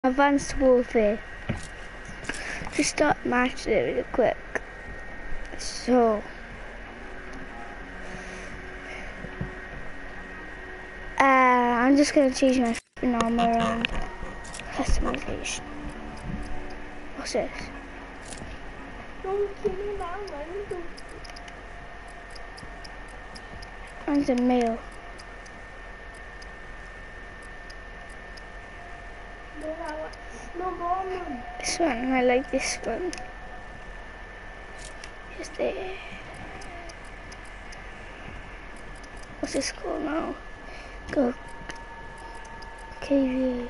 Advanced Warfare. Just start matching it really quick. So I'm just gonna change my armor and customization. What's this? And the mail. This one, I like this one. Just there. What's this called now? Go. KVA.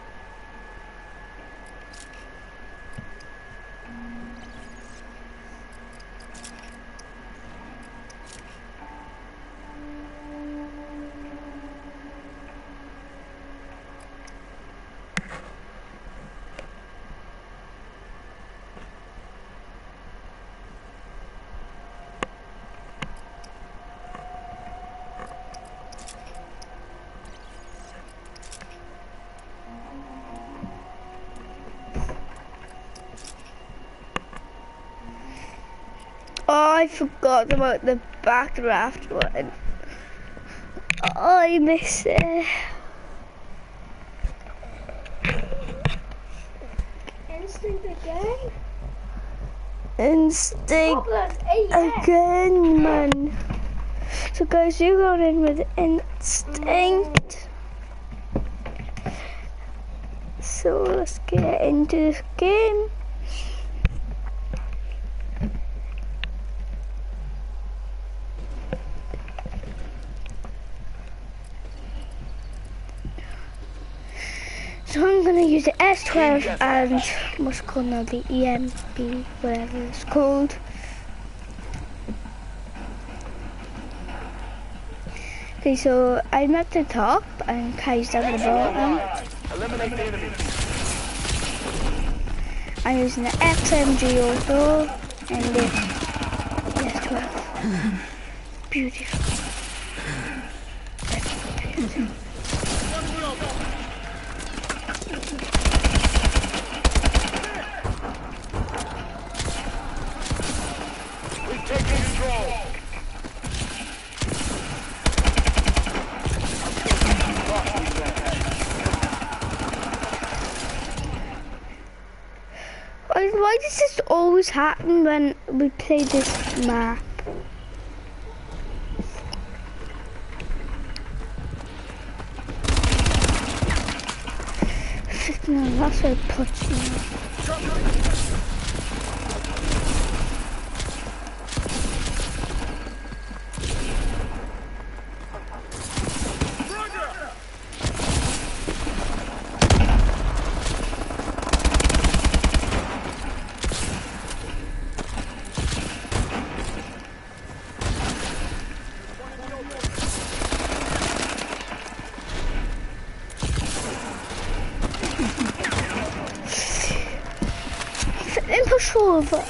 Oh, I forgot about the backdraft one. Oh, I miss it. Instinct again? Instinct again, man. So guys, you're going in with instinct. So let's get into this game. So I'm gonna use the S12 and what's called now the EMP, whatever it's called. Okay, so I'm at the top and Kai's down the bottom. Eliminate the enemy. I'm using the XMG auto and the S12. Beautiful. We've taken control. Why does this always happen when we play this map? No, that's where it puts me. Then push over.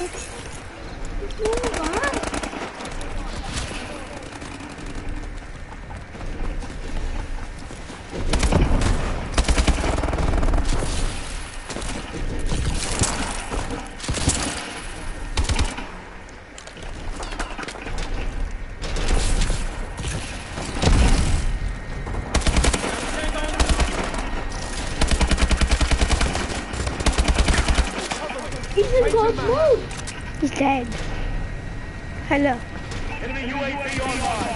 He's dead. Hello. Enemy UAV online.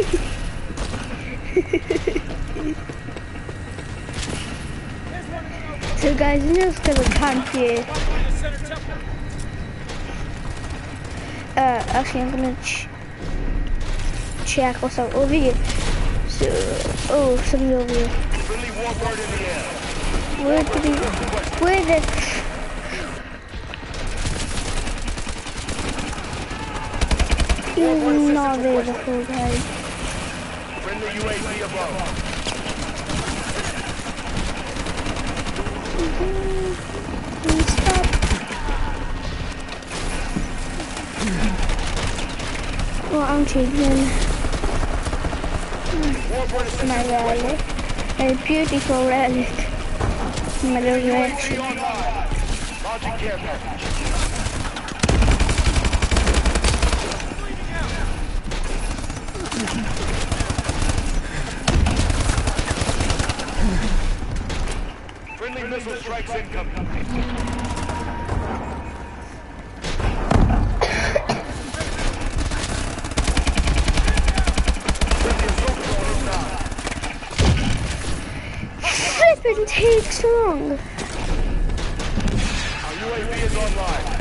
So guys, I'm just gonna camp here. Actually I'm gonna check what's up over here. So, oh, something over here. Friendly warbird in the air. Where the He's not available, guys. Friendly UAV above. Stop. Well, I'm changing my relic. A beautiful relic. Middle UAV direction. online. Launching care package. Friendly missile strikes incoming. Friendly assault drone inbound. Flippin' takes long. Our UAV is online.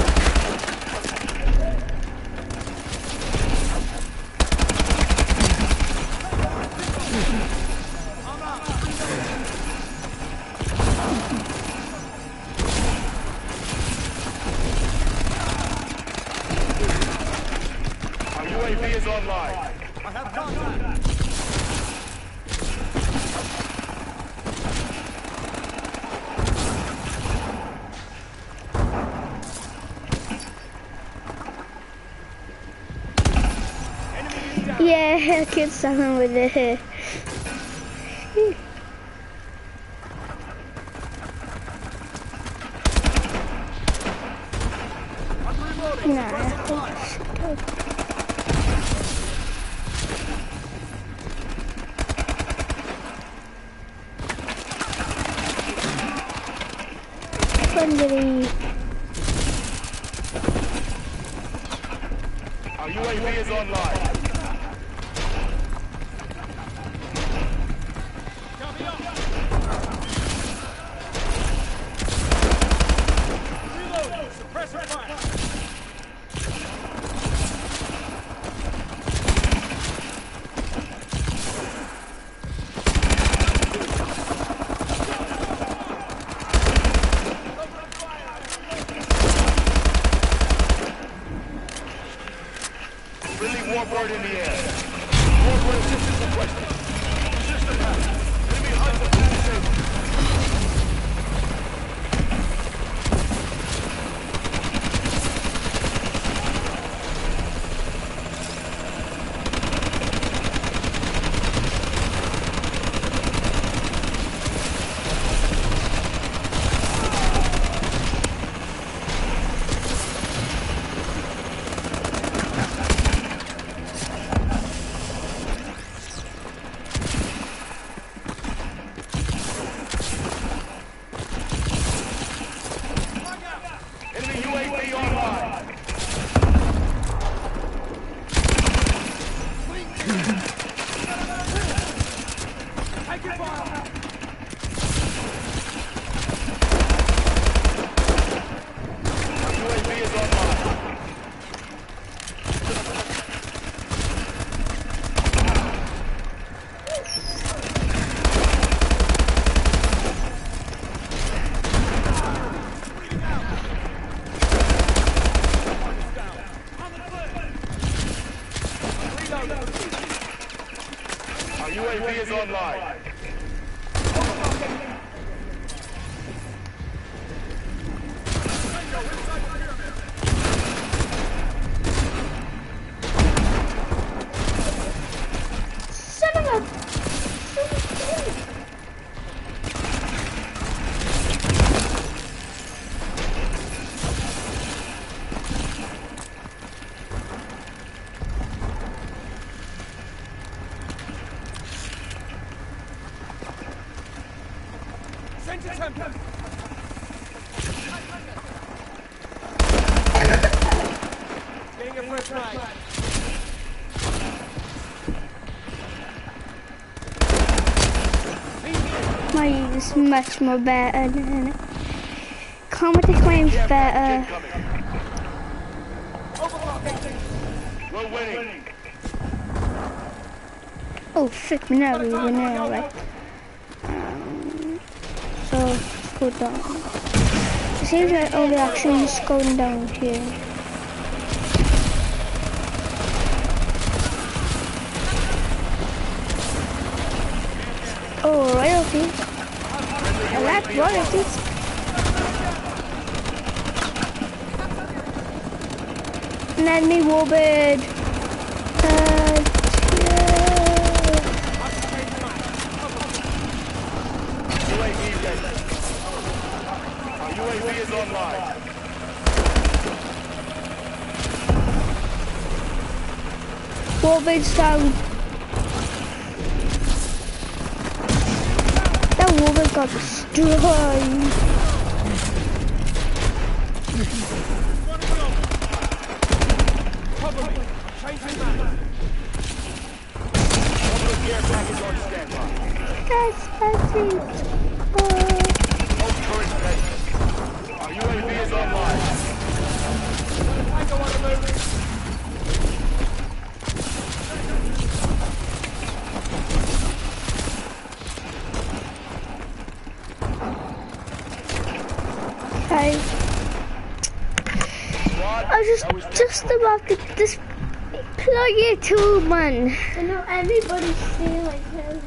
Our UAV is online. Yeah, I killed someone with it. Somebody. Our UAV is online. Friendly warbird in the air. Warbird assistance requested. System hack. Enemy hunter disabled. Enemy UAV online. Our UAV is online. Our UAV is online. Son of a... Getting a first night. Mine is much more better than it. Comedy claims better. We're winning. Oh shit, we know we were now, right? So, let's go down. It seems like all the action is going down here. Oh, royalties. I like royalties. Let me warbird. UAV ready. UAV is online. Warbirds down. That warbird got destroyed. Cover me. Changing map. Care package on standby. That's it. Hold current ready. Our UAV is online. Tango on the move. Okay. I was just about to deploy it too, man. I know everybody's stealing him.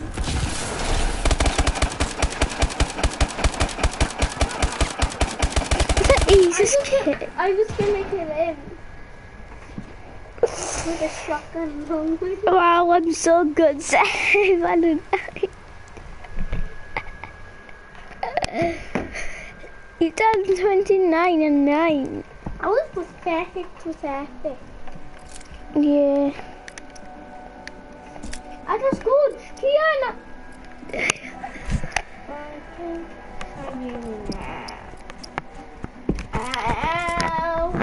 It's the easiest kit. I was gonna kill him. With a shotgun only. Wow, I'm so good, Sam. You done 29 and 9. I was pathetic with epic. Yeah. I just scored. Kiana. Ow.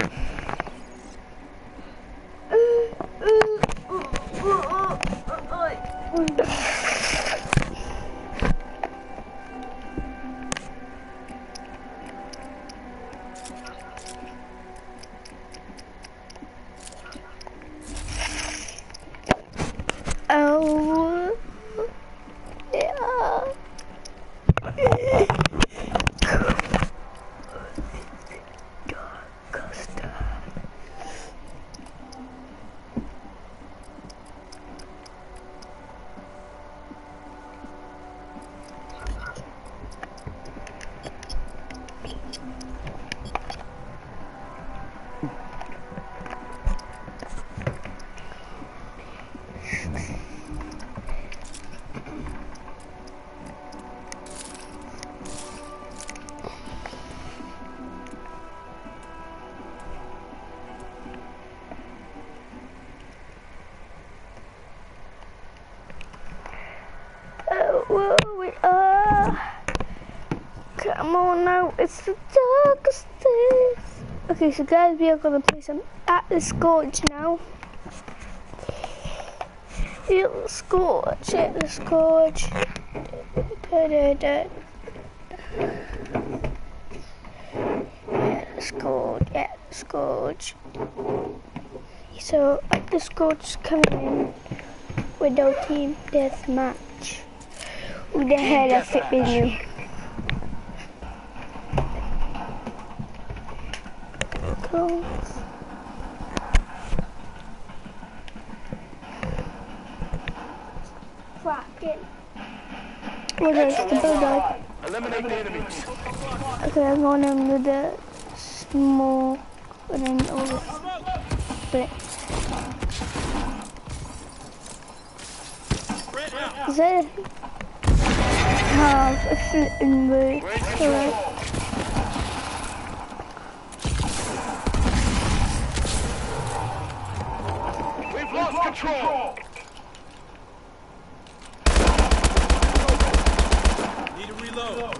Oh, yeah. Where we are. Come on now, it's the darkest days. Okay, so guys, we are gonna play some Atlas Gorge now. Atlas Gorge, Atlas Gorge. Atlas Gorge, Atlas Gorge. So Atlas Gorge is coming in with our team deathmatch. Who the hell has it been you? Cool. Cracking. Okay, it's the bulldog. Eliminate the enemies. Okay, I'm going in with the small and then all the split. Is that half a flip and move? Alright. We've lost control. Need to reload.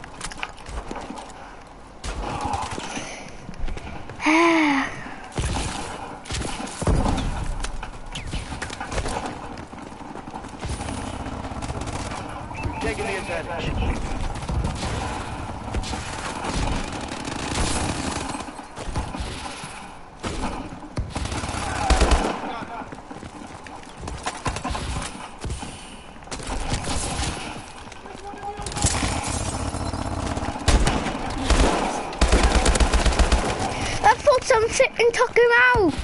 Taking the advantage. I thought something and took him out.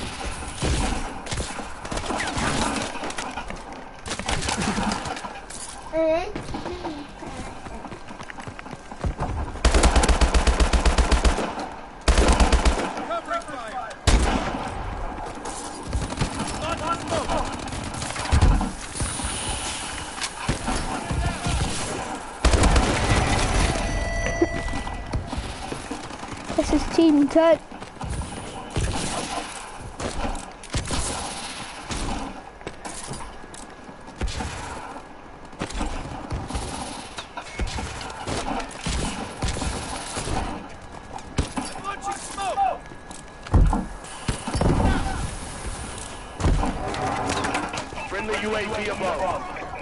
Covering fire. Not smoke. This is team 10. Launching smoke! Friendly UAV above.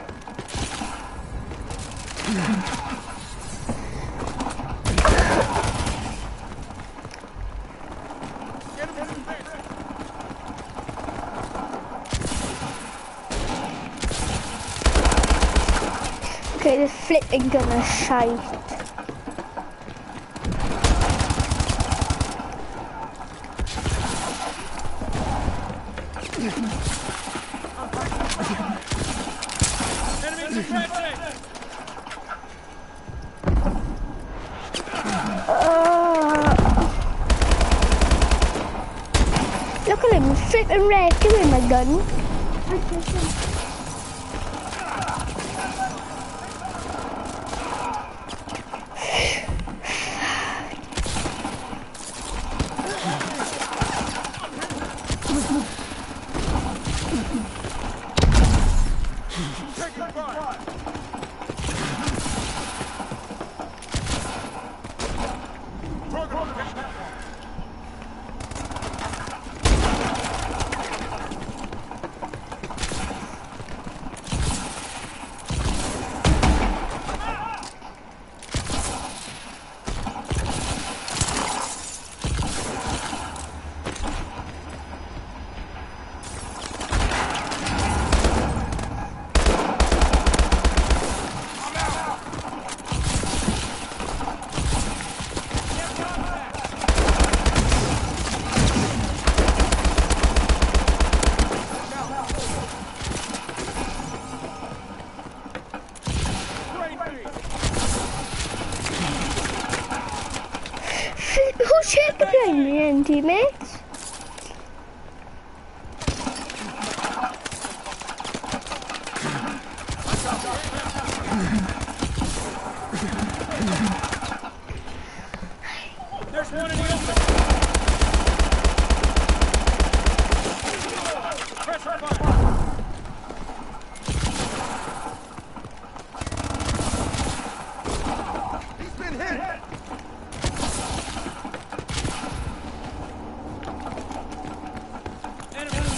Okay, the flipping gun is shite. Enemies advancing! Look at him flipping rescuing my gun. Taking fire! Program picked. Who's shaking behind me then, teammates? There's one in the open! Pressure fire! He's been hit! Enemy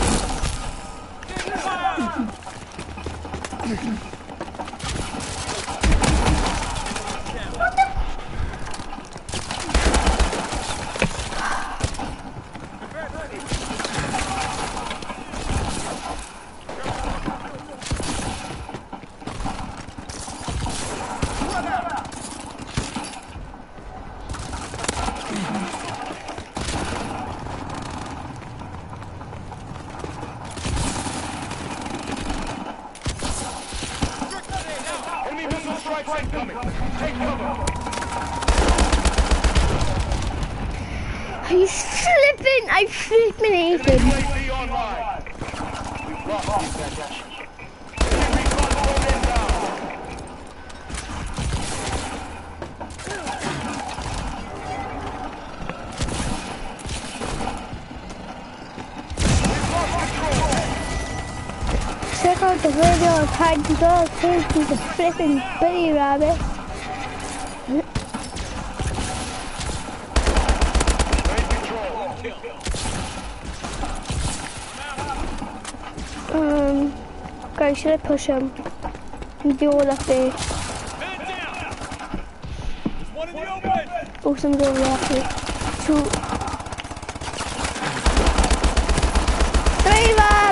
fire! Enemy missile strikes incoming. Take cover. He's flipping, I flipping hate him. UAV online. We've lost these guys. Enemy recon drone inbound. We've lost control. Check out the video of Hide the Dog, he's a flipping bunny rabbit. Ready control. Guys, should I push him? And do all that there. Man down! There's one in the open! Oh, somebody over there. 2. 3 of them!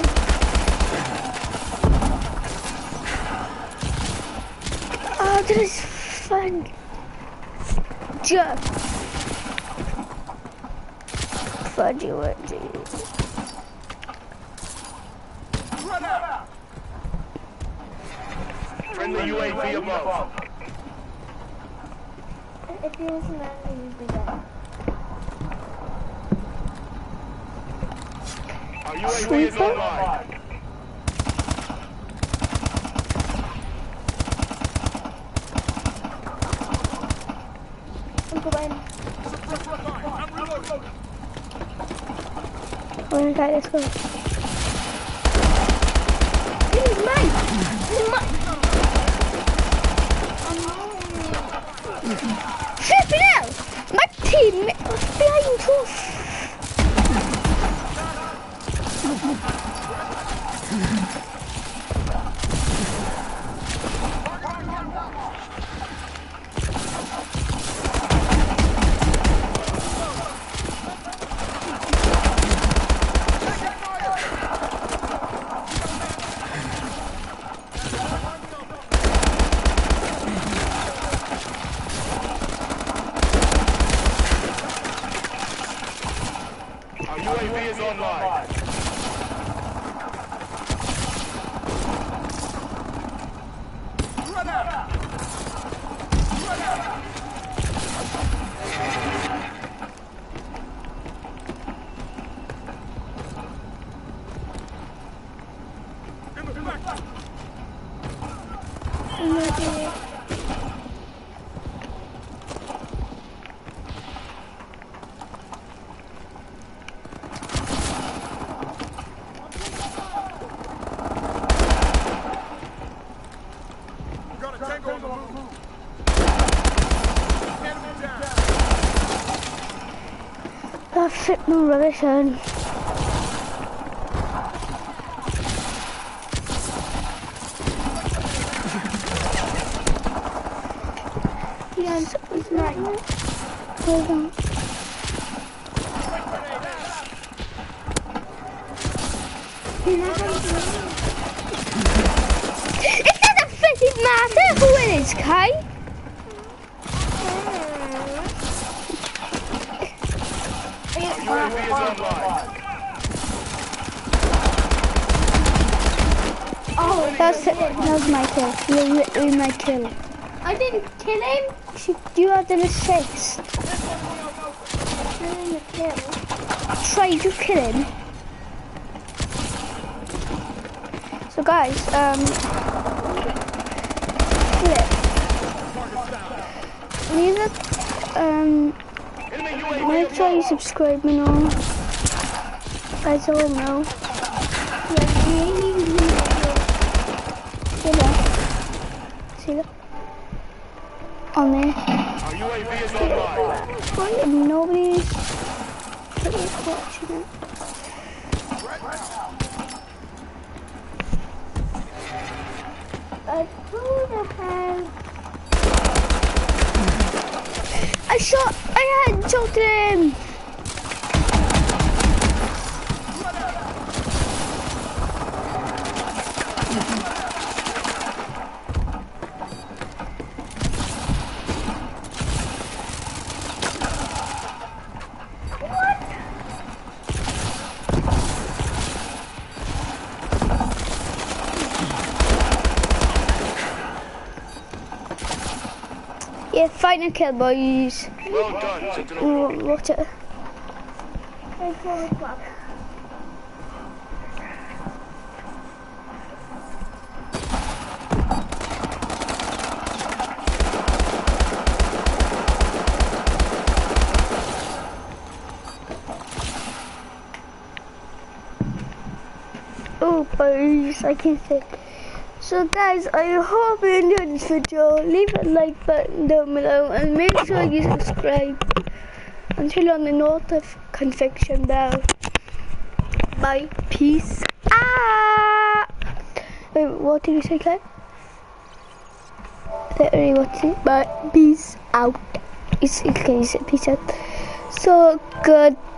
Oh, this is fun. Just fudgy wudgy. Run out! Friendly UAV above. If you listen to you'd be dead. Our UAV is online. I'm going. Okay, let's go. This is mine. This is mine. Flipping out! My teammate was behind us. Our UAV is online. Got a tango on the move. Enemy down. That flipping rubbish on. Yes, it's mine. Hold on. It doesn't freaking matter who it is, Kai. UAV is online. Oh, That was my kill. You literally my kill. I didn't kill him. You had an assist. I didn't kill him. Tried to kill him. So guys, leave it, Enemy UAV make sure you subscribe me now. Guys all know. See that? See that? On there. Our UAV is online. Nobody's watching it. I had shot him. Yeah, fight and kill, boys. Well done, Sentinel. Watch it. Oh, boys, I can say. So guys, I hope you enjoyed this video. Leave a like button down below and make sure you subscribe and turn on the notification bell. Bye. Peace. Wait, what did you say, Claire? Literally, what's it? Bye. Peace out. Okay, you said peace out. So good.